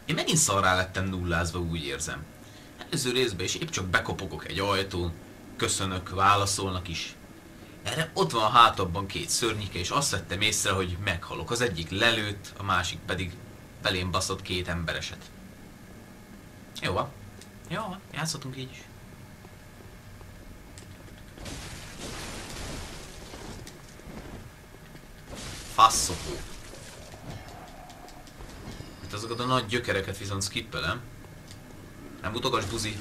Én megint szarrá lettem nullázva, úgy érzem. Előző részben is épp csak bekopogok egy ajtón, köszönök, válaszolnak is. Erre ott van a hátabban két szörnyike, és azt vettem észre, hogy meghalok. Az egyik lelőtt, a másik pedig belém baszott két embereset. Jó van. Jó van, játszhatunk így is. Faszopó. Itt azokat a nagy gyökereket viszont skippelem. Nem mutogass, buzi.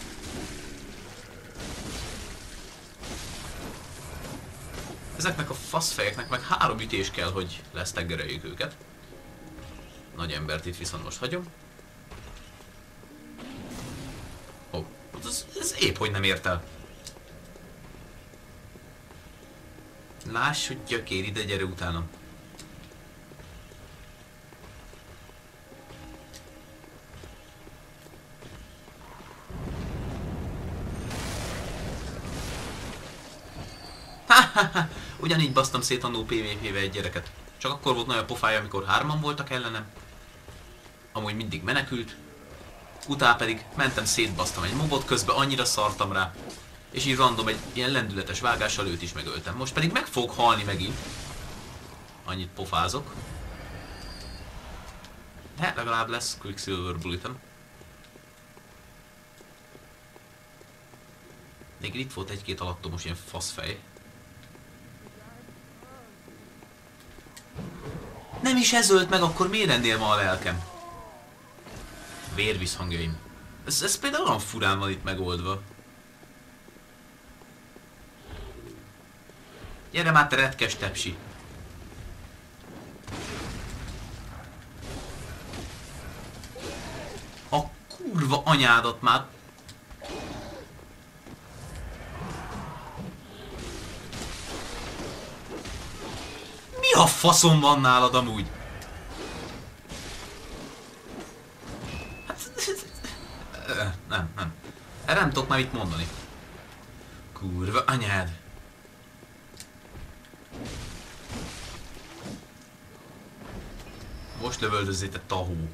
Ezeknek a faszfejeknek meg 3 ütés kell, hogy leszteggereljük őket. Nagy embert itt viszont most hagyom. Ó, ez épp hogy nem ért el. Láss, hogy gyökér, ide gyere utánam. Ugyanígy basztam szét annó PvP-vel egy gyereket. Csak akkor volt nagy a pofája, amikor 3-an voltak ellenem. Amúgy mindig menekült. Utána pedig mentem, szétbasztam egy mobot, közben annyira szartam rá. És így random egy ilyen lendületes vágással őt is megöltem. Most pedig meg fog halni megint. Annyit pofázok. De legalább lesz Quicksilver Bulletem. Még itt volt egy-két alattomos ilyen faszfej. Nem is ez ölt meg, akkor miért ennél ma a lelkem? Vérvízhangjaim. Ez például olyan furán van itt megoldva. Gyere már, te retkes tepsi. A kurva anyádat már. Mi a faszom van nálad amúgy? Hát, nem. Erre nem tudok már mit mondani. Kurva anyád. Most lövöldözzé, te tahó.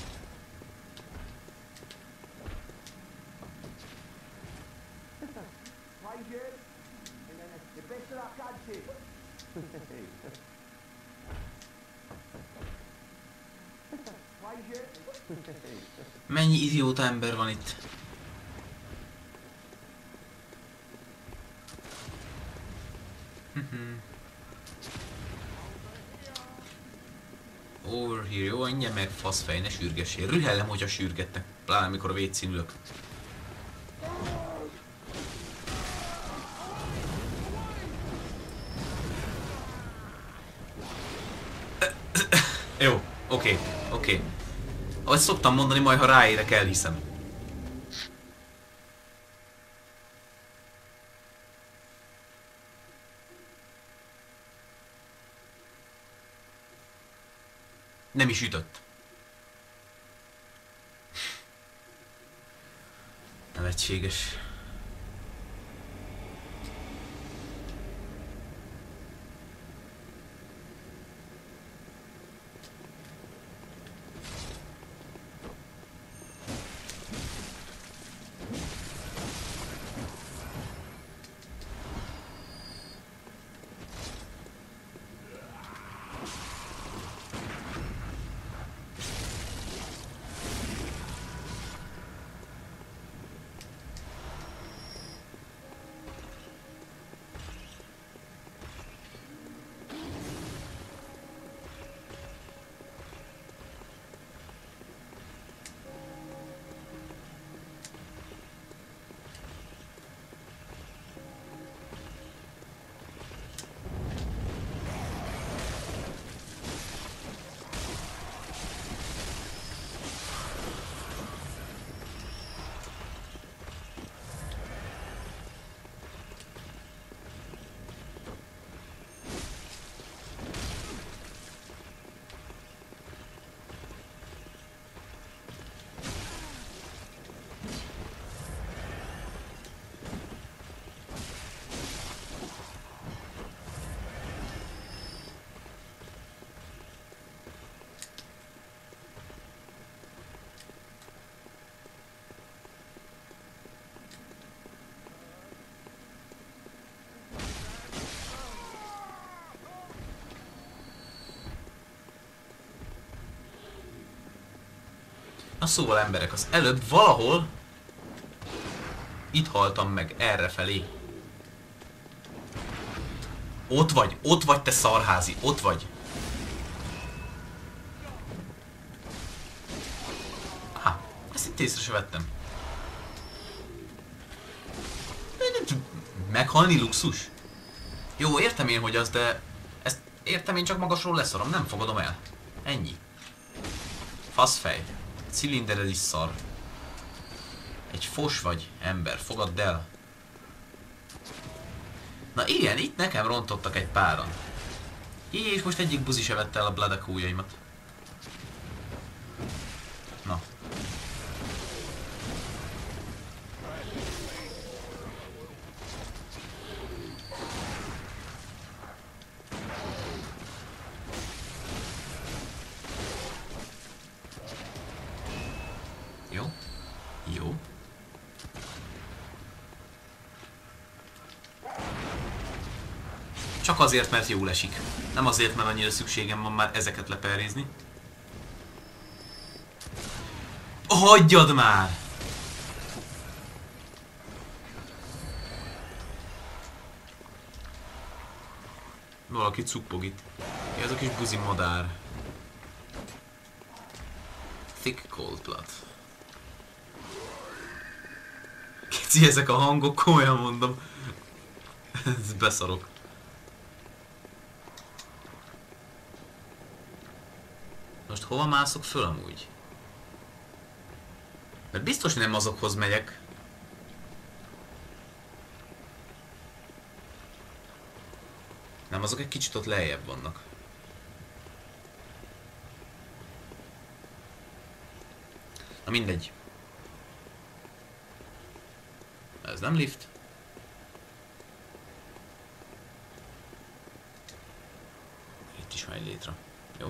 Mennyi idióta ember van itt? Over here, jó, engem meg faszfej, ne sürgessél. Rühellem, hogyha sürgetnek, pláne amikor a vécén ülök. Jó, oké. Ahogy szoktam mondani, majd ha ráérek, elhiszem. Nem is ütött. Nevetséges. Na szóval emberek, az előbb valahol itt haltam meg, errefelé. Ott vagy te szarházi, ott vagy. Ezt itt észre se vettem. Meghalni luxus? Jó, értem én, hogy az, de ezt értem én, csak magasról leszarom, nem fogadom el. Ennyi. Faszfej. Cilindered is szar. Egy fos vagy, ember, fogadd el. Na igen, itt nekem rontottak egy páran. És most egyik buzi se vette el a bladek ujjaimat. Na. Jó. Jó. Csak azért, mert jól esik. Nem azért, mert annyira szükségem van már ezeket leperrézni. Hagyjad már! Valaki cuppog itt. Ez a kis buzi madár. Thick cold blood. Kicsi ezek a hangok, komolyan mondom. Ez beszarok. Most hova mászok föl amúgy? Mert biztos nem azokhoz megyek. Nem, azok egy kicsit ott lejjebb vannak. Na mindegy. Ez nem lift. Itt is van egy létre. Jó.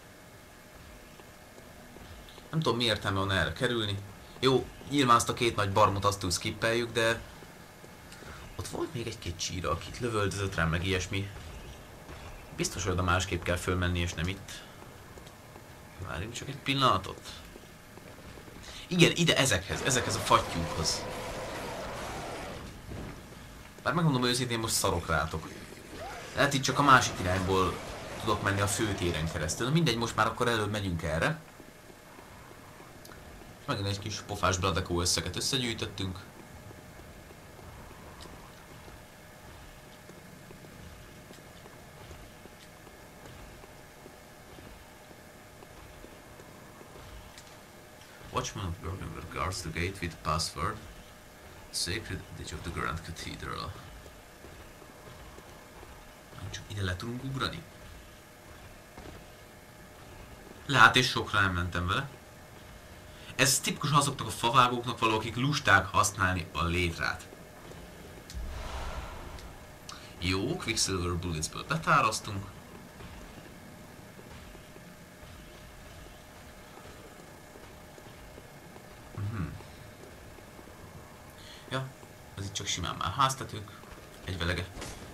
Nem tudom, mi értelme van erre kerülni. Jó, nyilván azt a két nagy barmot azt skippeljük, de... Ott volt még egy-két csíra, akit lövöldözött rám, meg ilyesmi. Biztos, hogy oda másképp kell fölmenni, és nem itt. Várjunk csak egy pillanatot. Igen, ide ezekhez a fattyúkhoz. Bár megmondom őszintén, most szarok rátok. Lehet itt csak a másik irányból tudok menni a főtéren keresztül. Na mindegy, most már akkor előbb megyünk erre. Megint egy kis pofás Bladekó összeget összegyűjtöttünk. Watchman of Birmingham guards the gate with password. Sacred Ditch of the Grand Cathedral. Csak ide le tudunk ugrani? Lát, és sokra nem mentem vele. Ez tipikus azoknak a favágóknak való, akik lusták használni a létrát. Jó, Quicksilver Bulletsből betárasztunk. Ja, ez itt csak simán már háztetők. Egy velege.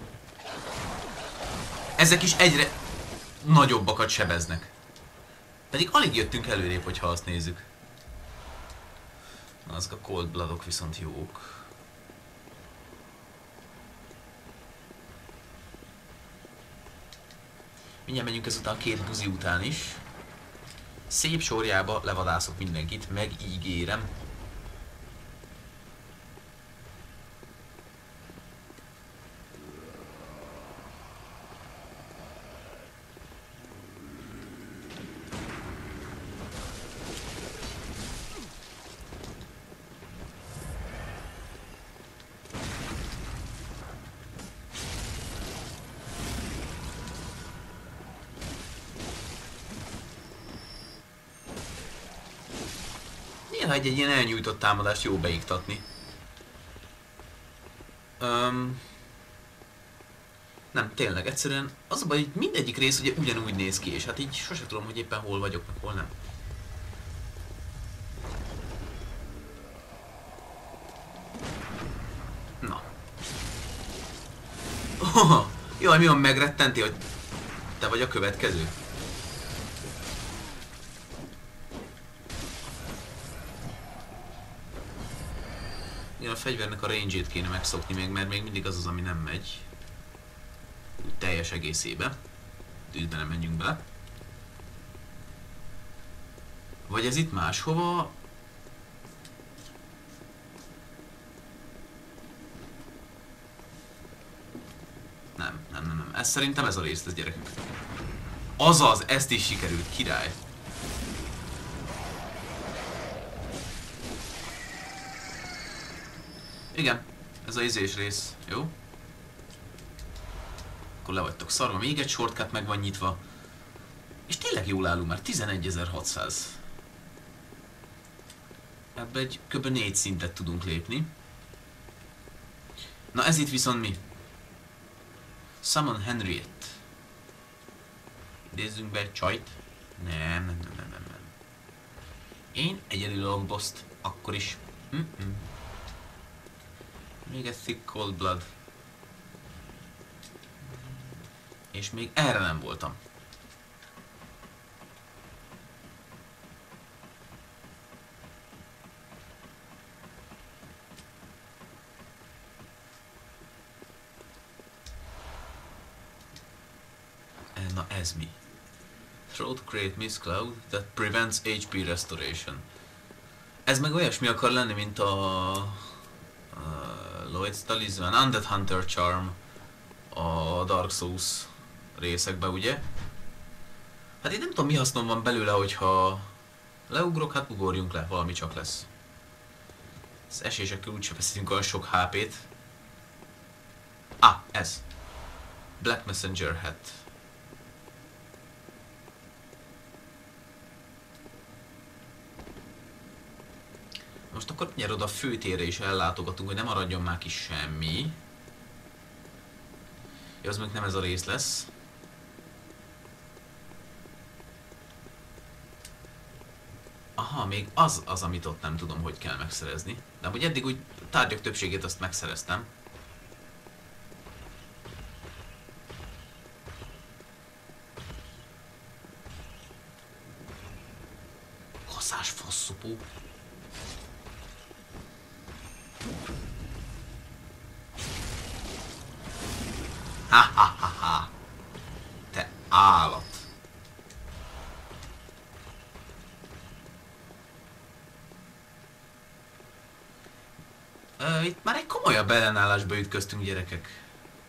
Ezek is egyre nagyobbakat sebeznek. Pedig alig jöttünk előrébb, hogyha azt nézzük. Na, azok a Cold Bloodok viszont jók. Mindjárt menjünk ezután a két buzi után is. Szép sorjába levadászok mindenkit, megígérem. Néha egy ilyen elnyújtott támadást jó beiktatni. Nem, tényleg, egyszerűen az a baj, hogy mindegyik rész ugye ugyanúgy néz ki, és hát így sose tudom, hogy éppen hol vagyok, meg hol nem. Na. Oh, jaj, mi van, megrettenti, hogy te vagy a következő? Igen, a fegyvernek a range-ét kéne megszokni még, mert még mindig az az, ami nem megy. Úgy teljes egészébe. Tűzbe nem menjünk bele. Vagy ez itt máshova? Nem. Ez szerintem ez a rész, ez gyerekek. Azaz, ezt is sikerült, király. Igen, ez a izés rész, jó? Akkor le vagytok szarva, még egy shortcut meg van nyitva. És tényleg jól állunk már, 11.600. Ebbe egy kb. 4 szintet tudunk lépni. Na ez itt viszont mi? Summon Henriette. Idézzünk be egy csajt. Nem. Én egyedül a bosszt, akkor is. Még egy Thick Cold Blood. És még erre nem voltam. Na ez mi? Throw to create mist cloud that prevents HP restoration. Ez meg olyasmi akar lenni, mint a Lloyd's Talisman, Undead Hunter Charm a Dark Souls részekben, ugye? Hát én nem tudom, mi hasznom van belőle, hogyha leugrok, hát ugorjunk le, valami csak lesz. Az esésekkel úgyse veszítünk olyan sok HP-t. Ez. Black Messenger Hat. Most akkor mindjárt oda a főtérre is ellátogatunk, hogy nem maradjon már ki semmi. Jó, az még nem ez a rész lesz. Aha, még az, amit ott nem tudom, hogy kell megszerezni. De amúgy eddig úgy tárgyak többségét azt megszereztem. Kaszás faszopó. Ha. Te állat. Itt már egy komolyabb ellenállásba ütköztünk, gyerekek.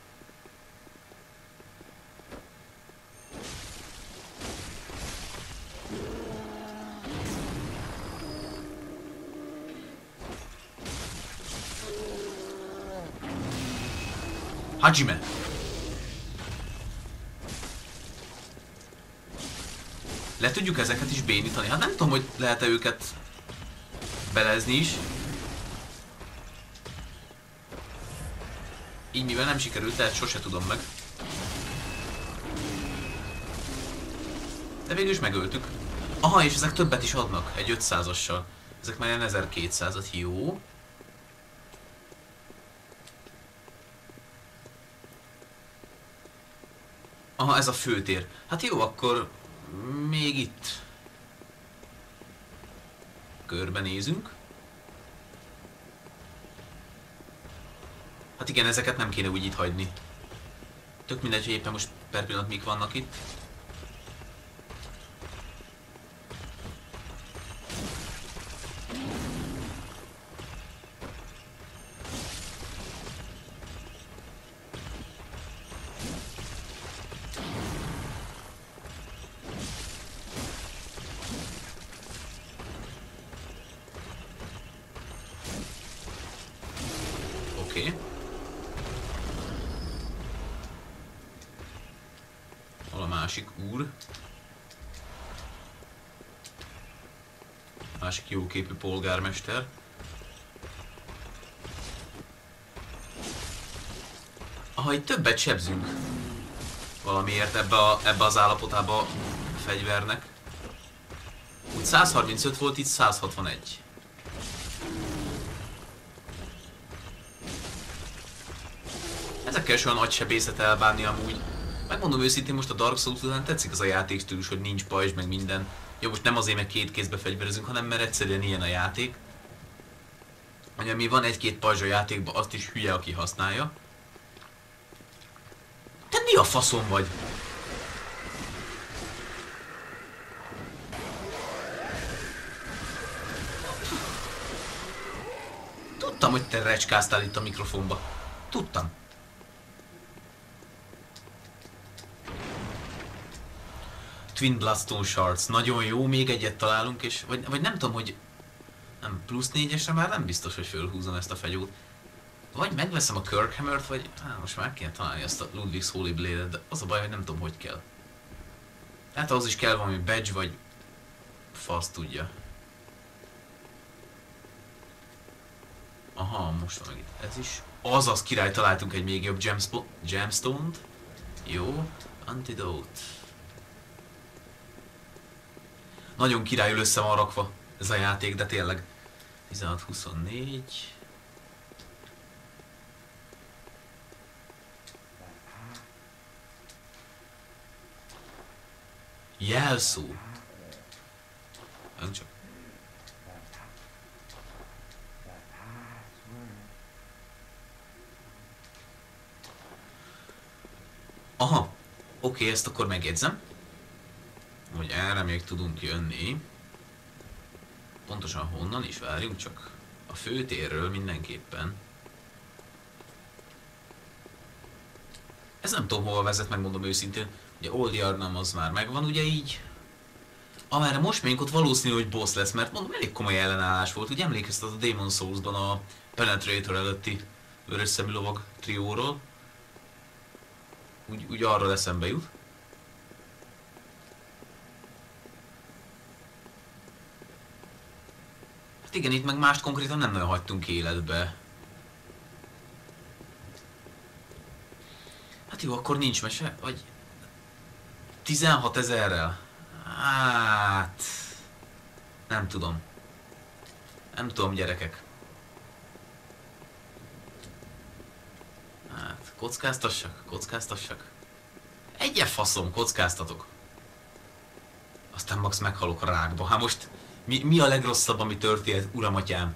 Hajime! Le tudjuk ezeket is bénítani? Hát nem tudom, hogy lehet-e őket belezni is. Így mivel nem sikerült, tehát sose tudom meg. De végül is megöltük. Aha, és ezek többet is adnak, egy 500-assal. Ezek már ilyen 1200-at, jó. Aha, ez a főtér. Hát jó, akkor még itt körbenézünk. Hát igen, ezeket nem kéne úgy itt hagyni. Tök mindegy, hogy éppen most per pillanat mik vannak itt. Oké. Hol a másik úr? Másik jóképű polgármester. Aha, itt többet sebzünk. Valamiért ebbe az állapotába a fegyvernek. Úgy 135 volt, itt 161. Ezekkel is olyan nagy sebészet elbánni amúgy. Megmondom őszintén, most a Dark Souls után tetszik az a játékstílus, hogy nincs pajzs, meg minden. Jó, most nem azért, mert két kézbe fegyverezünk, hanem mert egyszerűen ilyen a játék. hogy ami van egy-két pajzsa játékban, azt is hülye, aki használja. Te mi a faszom vagy? Tudtam, hogy te recskáztál itt a mikrofonba. Tudtam. Twin Bloodstone Shards. Nagyon jó, még egyet találunk, és... Vagy nem tudom, hogy... Nem, plusz 4-esre már nem biztos, hogy fölhúzom ezt a fegyót. Vagy megveszem a Kirkhammert, vagy... most már kéne találni ezt a Ludwig's Holy Blade-et, de az a baj, hogy nem tudom, hogy kell. Hát ahhoz is kell valami badge, vagy... fasz tudja. Aha, most van meg itt ez is. Azaz király, találtunk egy még jobb gemstone-t. Jó. Antidote. Nagyon királyül össze van rakva ez a játék, de tényleg. 16-24. Jelszó. Nem csak. Aha, oké, ezt akkor megjegyzem. Hogy erre még tudunk jönni. Pontosan honnan is várjunk, csak a főtérről mindenképpen. Ez nem tudom hova vezet, megmondom őszintén. Ugye Old Yharnam az már megvan, ugye így. Amerre most megyünk, ott valószínű, hogy boss lesz, mert mondom, elég komoly ellenállás volt. Ugye emlékeztet a Demon Souls-ban a Penetrator előtti vörös szemű lovag trióról. Úgy arra eszembe jut. Hát igen, itt meg mást konkrétan nem nagyon hagytunk életbe. Hát jó, akkor nincs mese, vagy 16 000-rel. Hát... Nem tudom. Nem tudom, gyerekek. Hát, kockáztassak. Egyen faszom, kockáztatok. Aztán max meghalok a rákba. Hát most mi a legrosszabb, ami történt, uram atyám?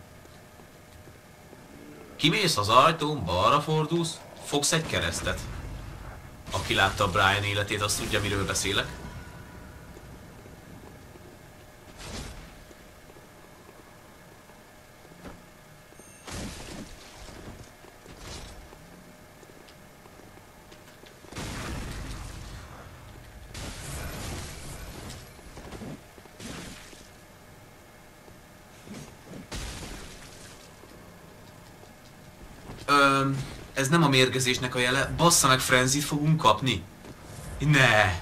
Kimész az ajtón, balra fordulsz, fogsz egy keresztet. Aki látta a Brian életét, azt tudja, miről beszélek. Ez nem a mérgezésnek a jele. Bassza meg, Frenzit fogunk kapni. Ne!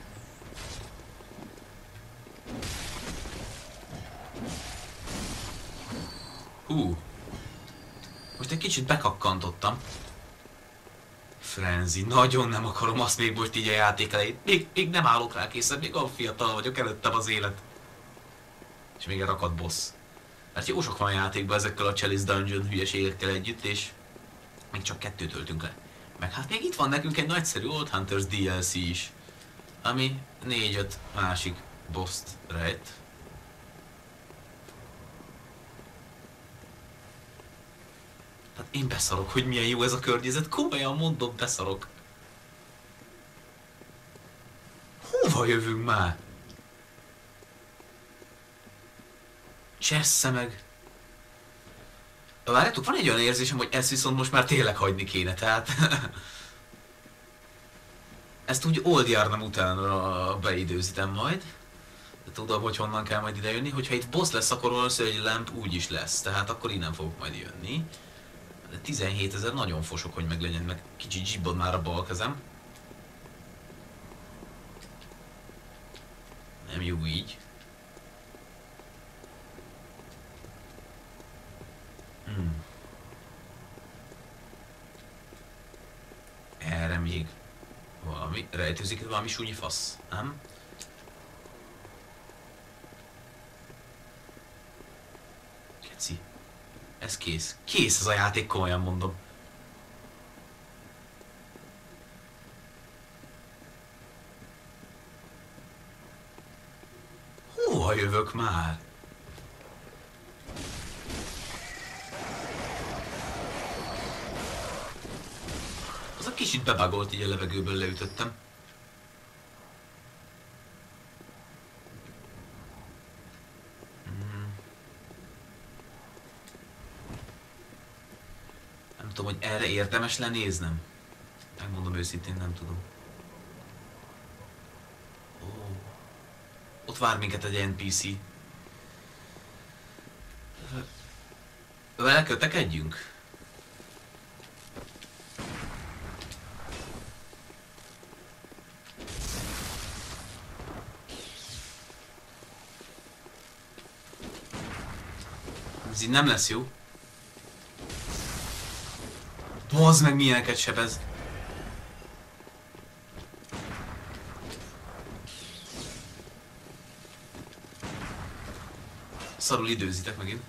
Hú. Most egy kicsit bekakkantottam. Frenzy, nagyon nem akarom azt még most így a játék elején. Még nem állok rá készen, még olyan fiatal vagyok, előttem az élet. És még egy rakat boss. Mert jó sok van a játékban ezekkel a Chalice Dungeon hülyeségekkel együtt, és még csak 2 töltünk le. Meg hát még itt van nekünk egy nagyszerű Old Hunters DLC is, ami 4-5 másik boss-t rejt. Tehát én beszarok, hogy milyen jó ez a környezet, komolyan mondom, beszarok. Hova jövünk már? Csessze meg! Várjátok, van egy olyan érzésem, hogy ezt viszont most már tényleg hagyni kéne, tehát... Ezt úgy Old Yharnam utánra beidőzítem majd. De tudom, hogy honnan kell majd idejönni. Hogyha itt boss lesz, akkor valószínűleg egy lamp úgy is lesz, tehát akkor innen fogok majd jönni. De 17 000 nagyon fosok, hogy meglegyen, meg kicsit zsibbad már a bal kezem. Nem jó így. Erre még valami, rejtőzik itt valami súnyi fasz, nem? Keci. Ez kész. Kész ez a játék, komolyan mondom. Hova jövök már? kicsit bebagolt, így a levegőből leütöttem. Nem tudom, hogy erre érdemes lenéznem. Megmondom őszintén, nem tudom. Ó. Ott vár minket egy NPC. Vele kötekedjünk? Ez így nem lesz jó. Bazd meg, milyeneket sebez. Szarul időzitek megint.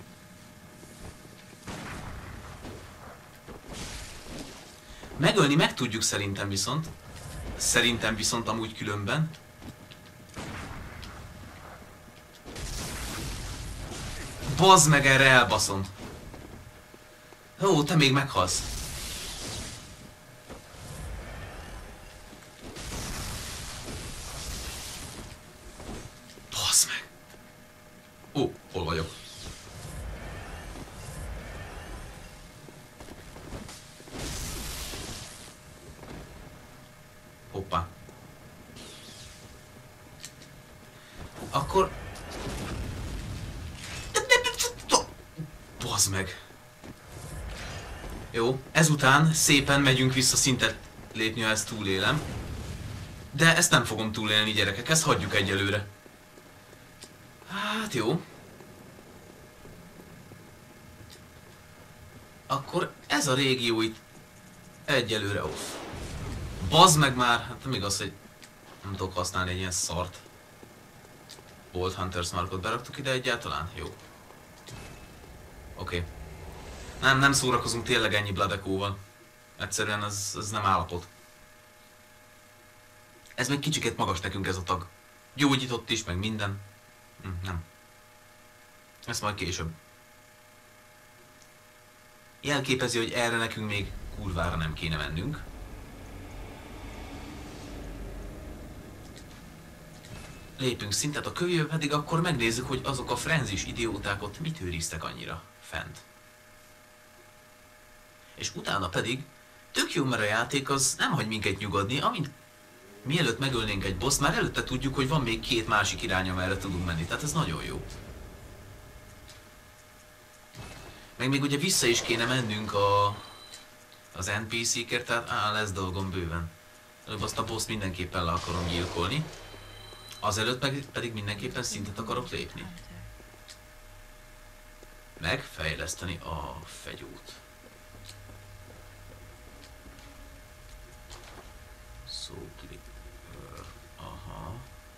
Megölni meg tudjuk szerintem viszont. Szerintem viszont amúgy különben. Bazd meg, erre elbaszom. Ó, te még meghalsz. Bazd meg. Ó, hol vagyok? Hoppá. Akkor... Bazd meg. Jó, ezután szépen megyünk vissza szintet lépni, ha ezt túlélem. De ezt nem fogom túlélni, gyerekek, ezt hagyjuk egyelőre. Hát jó. Akkor ez a régió itt egyelőre off. Bazd meg már, hát nem igaz, hogy nem tudok használni egy ilyen szart. Bolt Hunters Markot beraktuk ide egyáltalán? Jó. Oké. Nem szórakozunk tényleg ennyi Bladekóval. Egyszerűen ez nem állapot. Ez még kicsiket magas nekünk ez a tag. Gyógyított is, meg minden. Nem. Ezt majd később. Jelképezi, hogy erre nekünk még kurvára nem kéne mennünk. Lépünk szintet, a kölyő pedig akkor megnézzük, hogy azok a frenzis idióták ott mit őriztek annyira fent. És utána pedig tök jó, mert a játék az nem hagy minket nyugodni, amint mielőtt megölnénk egy boss, már előtte tudjuk, hogy van még két másik irány, amerre tudunk menni, tehát ez nagyon jó. Meg még ugye vissza is kéne mennünk az NPC-kért, tehát lesz dolgom bőven. Előbb azt a boss mindenképpen le akarom gyilkolni. Azelőtt pedig mindenképpen szintet akarok lépni. Megfejleszteni a fegyót. Aha.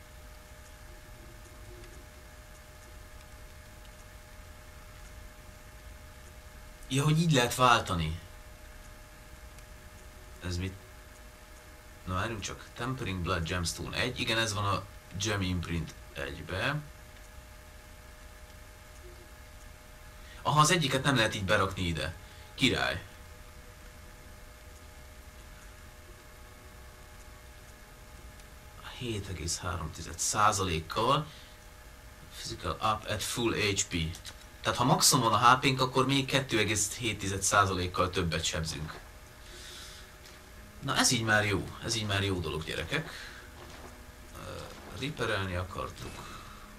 Ja, hogy így lehet váltani. Ez mit? Na várjunk csak. Tempering Blood Gemstone 1. Igen, ez van a Gem Imprint 1-be. Aha, az egyiket nem lehet így berakni ide. Király. A 7,3%-kal. Physical up at full HP. Tehát ha maximum van a HP-nk, akkor még 2,7%-kal többet sebzünk. Na ez így már jó. Ez így már jó dolog, gyerekek. Repairelni akartuk.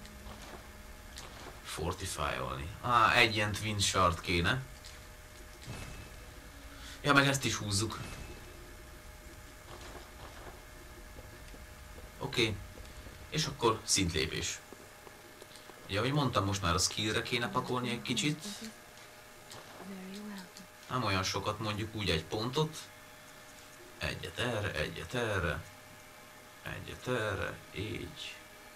Fortify-olni. Egy ilyen Twin Shard kéne. Ja, meg ezt is húzzuk. Oké. És akkor szintlépés. Ugye, ahogy mondtam, most már a skillre kéne pakolni egy kicsit. Nem olyan sokat, mondjuk úgy egy pontot. Egyet erre, egyet erre. Egyet erre, így.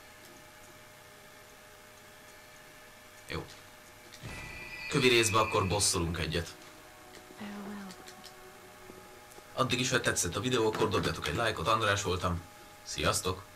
Jó. Kövi részbe akkor bosszolunk egyet. Addig is, ha tetszett a videó, akkor dobjatok egy lájkot, András voltam. Sziasztok!